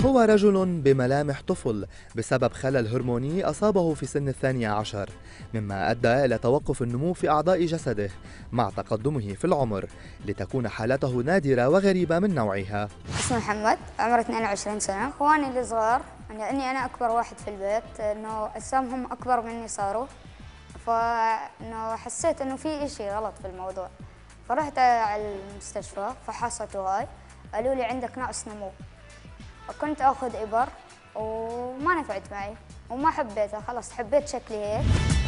هو رجل بملامح طفل بسبب خلل هرموني أصابه في سن 12، مما أدى إلى توقف النمو في أعضاء جسده مع تقدمه في العمر، لتكون حالته نادرة وغريبة من نوعها. اسمي محمد، عمري 22 سنة. اخواني الصغار لأني أنا أكبر واحد في البيت، إنه أجسامهم أكبر مني صاروا، فإنه حسيت إنه في إشي غلط في الموضوع، فرحت على المستشفى فحصت وهاي، قالوا لي عندك نقص نمو. وكنت آخذ إبر وما نفعت معي وما حبيتها، خلص حبيت شكلي هيك.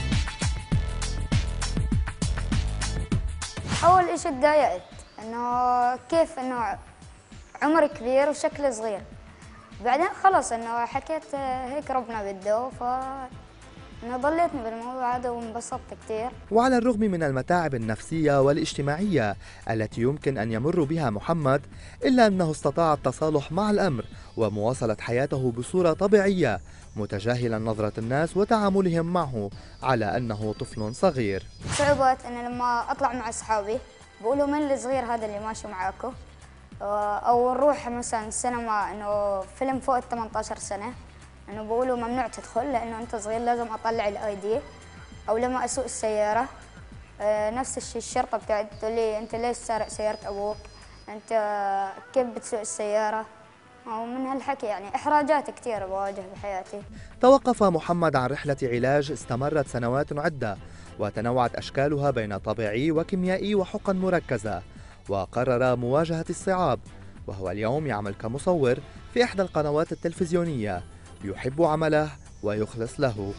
أول إشي تضايقت إنه كيف إنه عمري كبير وشكلي صغير، بعدين خلص إنه حكيت هيك ربنا بده، إنه ضليتني بالموضوع هذا وانبسطت كثير. وعلى الرغم من المتاعب النفسية والاجتماعية التي يمكن أن يمر بها محمد، إلا أنه استطاع التصالح مع الأمر ومواصلة حياته بصورة طبيعية، متجاهلا نظرة الناس وتعاملهم معه على أنه طفل صغير. صعوبات إنه لما أطلع مع أصحابي بقولوا من الصغير هذا اللي ماشي معاكم، أو نروح مثلا السينما إنه فيلم فوق 18 سنة، إنه بقولوا ممنوع تدخل لأنه أنت صغير، لازم أطلع الآي دي. أو لما أسوق السيارة نفس الشيء، الشرطة بتاعت تقول لي أنت ليش سارق سيارة أبوك؟ أنت كيف بتسوق السيارة؟ ومن هالحكي يعني إحراجات كثير بواجه بحياتي. توقف محمد عن رحلة علاج استمرت سنوات عدة، وتنوعت أشكالها بين طبيعي وكيميائي وحقن مركزة، وقرر مواجهة الصعاب، وهو اليوم يعمل كمصور في إحدى القنوات التلفزيونية، يحب عمله ويخلص له.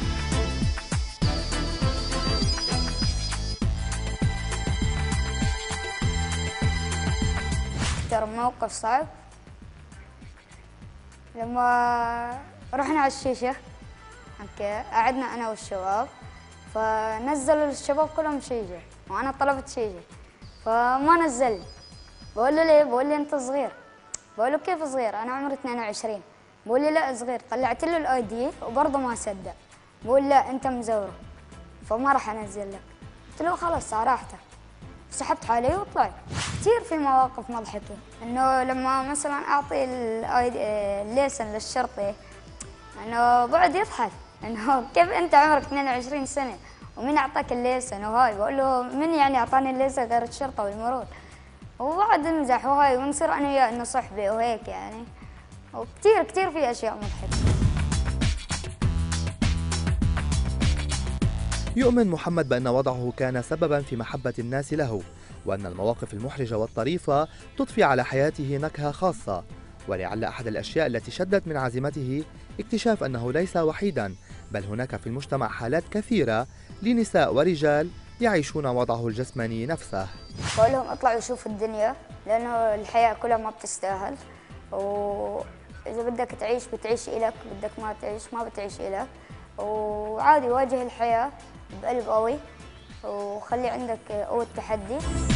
أكثر موقف صعب لما رحنا على الشيشة، قعدنا أنا والشباب، فنزلوا الشباب كلهم شيشة وأنا طلبت شيشة فما نزل. بقول له ليه؟ بقول لي أنت صغير. بقول له كيف صغير؟ أنا عمري 22. بقول لي لا صغير. طلعت له الآي دي وبرضه ما صدق. بقول لا أنت مزورة فما راح أنزل لك. قلت له خلاص على راحتك. سحبت حالي وطلعت. كثير في مواقف مضحكة، إنه لما مثلا أعطي الليسن للشرطي إنه بعد يضحك، إنه كيف أنت عمرك 22 سنة ومين أعطاك الليسن وهاي؟ بقول له من يعني أعطاني الليسن غير الشرطة والمرور؟ وبعد نمزح وهاي ونصير أنا وياه إنه صحبة وهيك يعني، وكثير كثير في أشياء مضحكة. يؤمن محمد بأن وضعه كان سببا في محبة الناس له، وأن المواقف المحرجة والطريفة تضفي على حياته نكهة خاصة، ولعل أحد الأشياء التي شدت من عزيمته اكتشاف أنه ليس وحيدا، بل هناك في المجتمع حالات كثيرة لنساء ورجال يعيشون وضعه الجسماني نفسه. بقول لهم اطلعوا شوفوا الدنيا، لأنه الحياة كلها ما بتستاهل، وإذا بدك تعيش بتعيش إلك، بدك ما تعيش ما بتعيش إلك، وعادي واجه الحياة بقلب قوي وخلي عندك قوة تحدي.